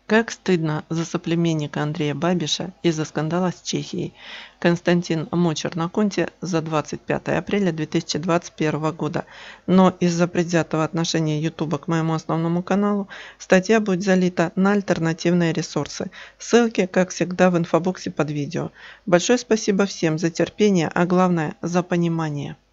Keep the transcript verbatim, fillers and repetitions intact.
Как стыдно за соплеменника Андрея Бабиша из-за скандала с Чехией. Константин Мочер на Конте за двадцать пятое апреля две тысячи двадцать первого года. Но из-за предвзятого отношения Ютуба к моему основному каналу статья будет залита на альтернативные ресурсы. Ссылки, как всегда, в инфобоксе под видео. Большое спасибо всем за терпение, а главное за понимание.